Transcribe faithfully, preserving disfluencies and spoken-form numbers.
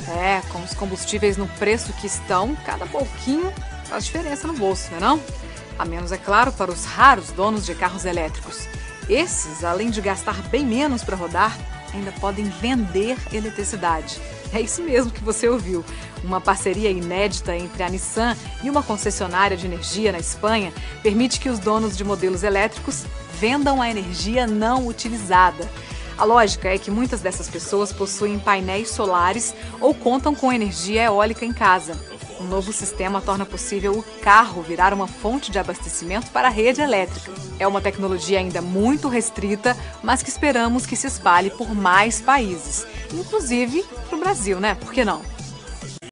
É, com os combustíveis no preço que estão, cada pouquinho faz diferença no bolso, não é não? A menos, é claro, para os raros donos de carros elétricos. Esses, além de gastar bem menos para rodar, ainda podem vender eletricidade. É isso mesmo que você ouviu. Uma parceria inédita entre a Nissan e uma concessionária de energia na Espanha permite que os donos de modelos elétricos vendam a energia não utilizada. A lógica é que muitas dessas pessoas possuem painéis solares ou contam com energia eólica em casa. Um novo sistema torna possível o carro virar uma fonte de abastecimento para a rede elétrica. É uma tecnologia ainda muito restrita, mas que esperamos que se espalhe por mais países, inclusive para o Brasil, né? Por que não?